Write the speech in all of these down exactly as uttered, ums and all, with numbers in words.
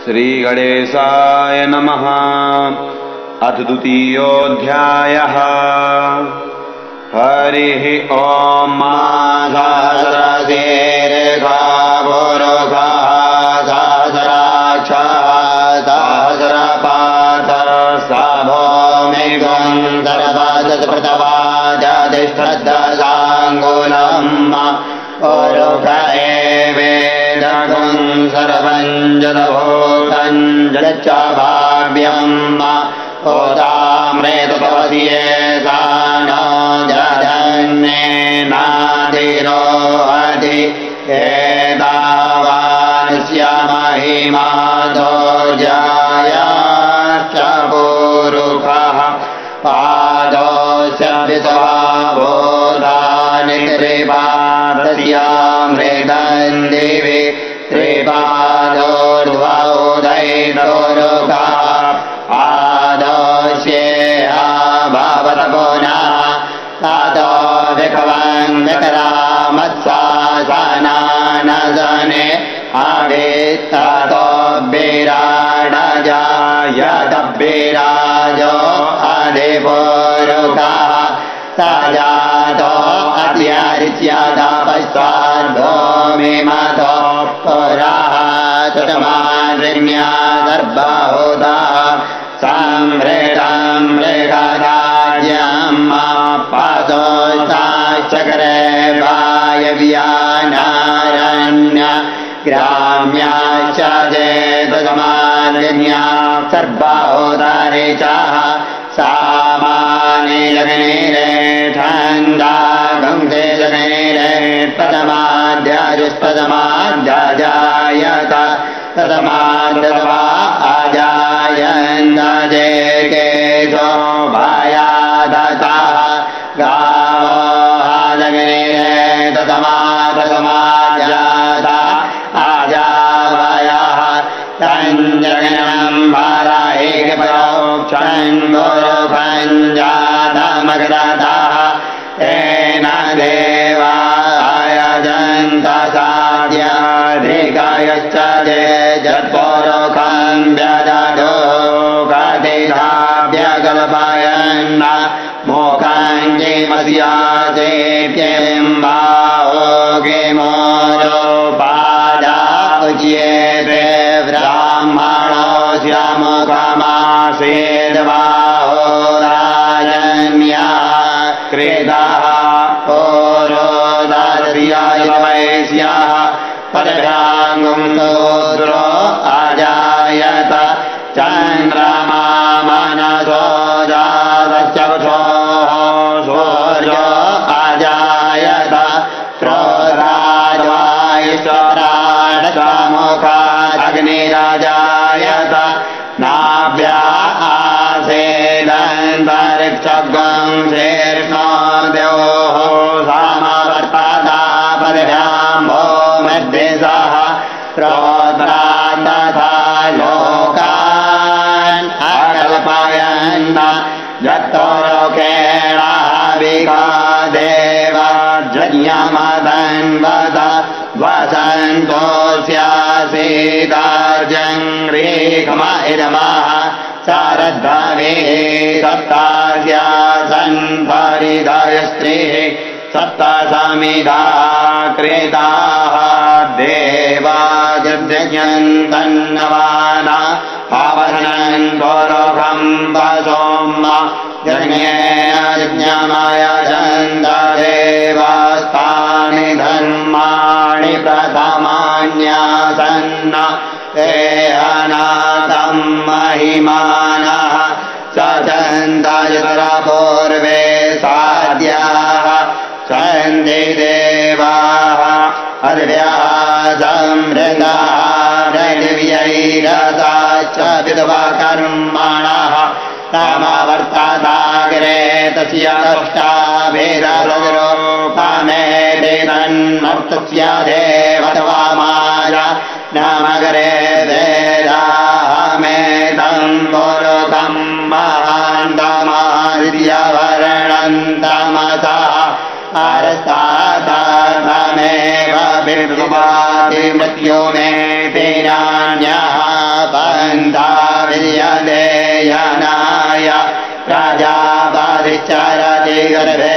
श्रीगणेशाय नमः। अथ द्वितीयोऽध्यायः। हरिः ॐ। सहस्रशीर्षा पुरुषः सहस्राक्षः सहस्रपादः स भौमिकं सर्वतत्प्रतवाजातिश्रद्धसाङ्गुलम् पुरुष एवेदगं सर्वं जलभूतं जलच्च भाव्यम् ओदामृतपवद्ये सानो जधन्येनाधिरोहति एतावानस्य महिमातो जायाश्च पुरुषः पादोऽस्य विश्वभूतानि त्रिपादस्यामृतं दिवि त्रिपादोर्ध्वोदयपुरुषः पादोऽस्येह भवत पुनः ततो विभवं विक्रामत्सासनानसने अवित्ततो विराडजायत विराजो अधिपुरुषः स जातो अत्यरिच्यतपस्वाद्भूमिमतो पुरः तुषमारिण्या सर्वभूतः संहृतं मृगराज्यम् पादोश्चक्रे वायव्यानारण्य ग्राम्याश्च चेतसमालिन्या सर्वभूतानिचः सामानि जगनीरेठन्दागंसे जगनीरेत्पदमाद्याजुष्पदमाद्याजायत तदमाद्यवा आजायन्दाजे केशोभायादतः गावो जगनीरे तदमादसमाजात आजावयः तञ्जगनं भाराहेकपरोक्षं गुरुभं जातमग्रतः तेन देवायजन्तसाद्याधिकायश्च ये जत्पुरुषं व्यदधो गतिधाव्यकल्पयन् मोक्षं किमस्यासेत्यं बाहोगिमोरोपादाच्येते ब्राह्मणोऽस्य मुखमासीद्बाहोराजन्यः कृतः पुरोदर्यवैश्यः पदभ्याङ्गुं शूद्रो अजायत चन्द्रमा मनसो जातश्चक्षुः सूर्यो अजायत प्रोराजवायुष्वराडमुखादग्निरजायत नाभ्या आसेदन्तरिक्षगं शीर्ष्णो द्योः समवर्तता पदभ्यां भूमिर्दिशः प्रोत्रान् तथा लोकान् अकल्पयन् जत्तोरोकेण विकादेव जज्ञमदन्वत वसन्तोऽस्यासीदार्जङ्घ्रीकम इदमः शारद्भवे सप्तास्यासन् परिदयस्त्रीः सप्तसमिधा कृताः देवा जज्ञन्तन्नवाना पावनं पुरुषं वसोम यज्ञेयज्ञमय चन्ददेवास्तानि धर्माणि प्रथमान्यासन्न ते अनाथं महिमानः सचन्दयतरपूर्वे साद्याः सन्ति देवाः अर्व्यासमृताः ऋग्व्यैरसाश्च विद्वकर्मणः तमवर्तताग्रे तस्य दृष्टाभिररूपमेदितन्मर्तस्य देवत्वामाय नमग्रे वेदाहमेदं पुरुषं महान्तमादित्यवर्णन्तमसः अर्थातमेव विद्वाति मृत्युमेति नान्यः गर्भे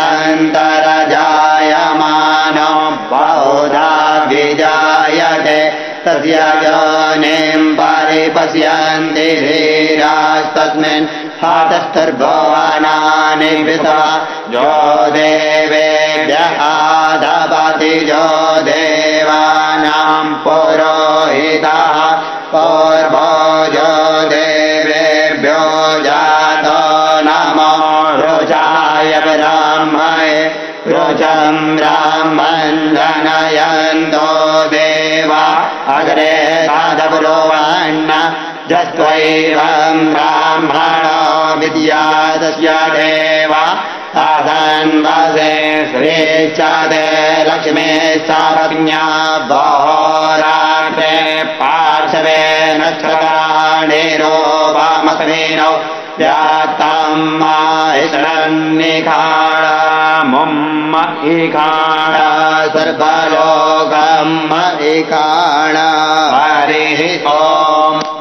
अन्तरजायमानो बहुधा विजायते तस्य योनिं परिपश्यन्ति धीरास्तस्मिन् हातस्तुर्भुवनानि विता जो देवेभ्यः आदपति जो देवानां पुरोहितः पूर्वो जो देवेभ्यो जातो नमो रुचाय ब्राह्मणे रुचं ब्राह्मन् जनयन्तो देवा अग्रे साधपुरोवन्न जस्त्वैवं ब्राह्मणो विद्यादस्य देवा तादन्वसे श्रीचादे लक्ष्मी सारज्ञा भोराग्रे पार्श्वे नक्षत्राणिरोपामस्मिनो व्यात्तं माहिषन्निखाण मुम्म इखाण सर्वलोकम् इखाण हरिः ओम्।